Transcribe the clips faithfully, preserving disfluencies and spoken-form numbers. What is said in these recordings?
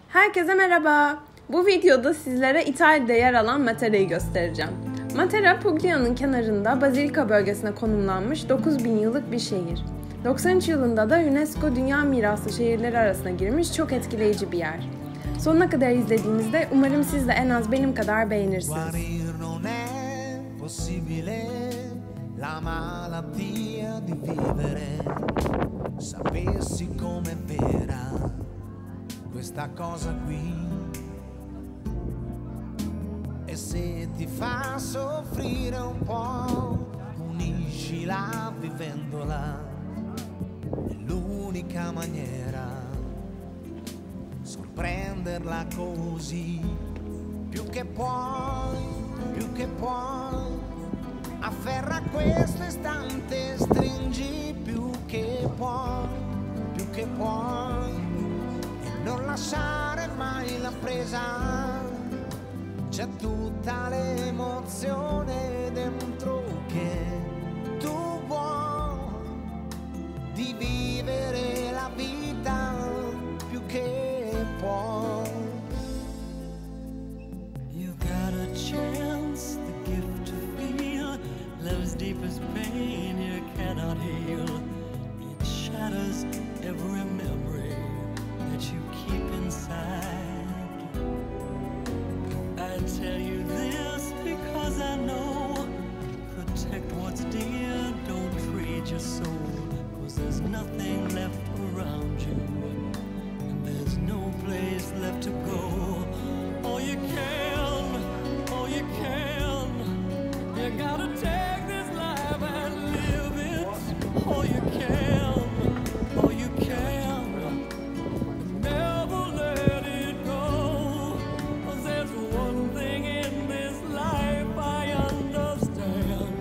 Herkese merhaba. Bu videoda sizlere İtalya'da yer alan Matera'yı göstereceğim. Matera, Puglia'nın kenarında Bazilika bölgesine konumlanmış dokuz bin yıllık bir şehir. doksan üç yılında da UNESCO Dünya Mirası şehirleri arasına girmiş çok etkileyici bir yer. Sonuna kadar izlediğinizde umarım siz de en az benim kadar beğenirsiniz. La malattia di vivere, sapessi com'è vera questa cosa qui, e se ti fa soffrire un po', uniscila vivendola, è l'unica maniera, sorprenderla così, più che puoi, più che puoi. Afferra questo istante, stringi più che puoi, più che puoi, e non lasciare mai la presa. C'è tutta l'emozione dentro che tu vuoi, di vivere la vita più che puoi. You got a chance, the gift to feel love's deepest pain you cannot heal. It shatters every memory that you keep inside. I tell you this because I know, protect what's dear, don't trade your soul, 'cause there's nothing left around you, and there's no place left to go. All you can, all you can, you gotta take this life and live it. All you can, all you can, never let it go. 'Cause there's one thing in this life I understand.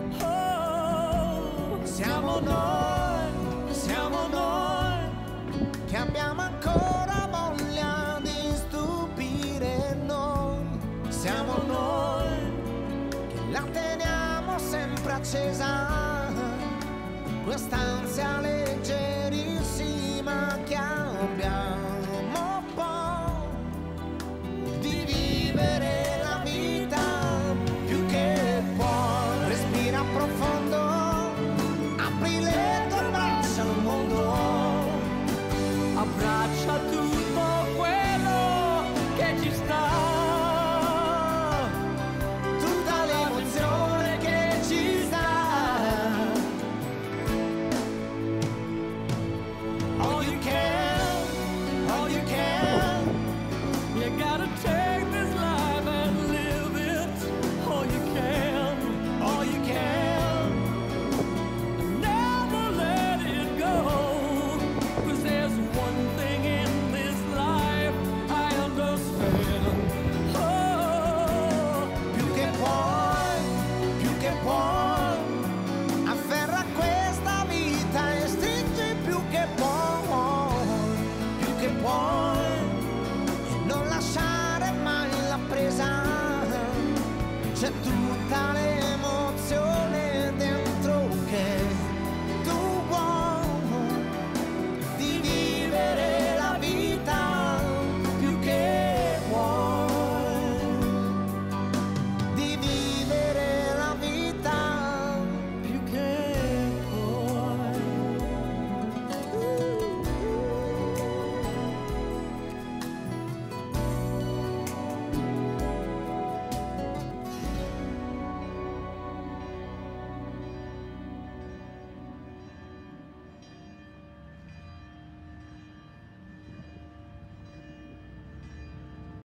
Oh, siamo noi, siamo noi, che abbiamo ancora voglia di stupire noi. Siamo noi, la teniamo sempre accesa, quest'ansia leggerissima che abbiamo poi, di vivere la vita più che puoi. Respira profondo, apri le tue braccia al mondo, abbraccia tutto quello che ci sta. C'è tu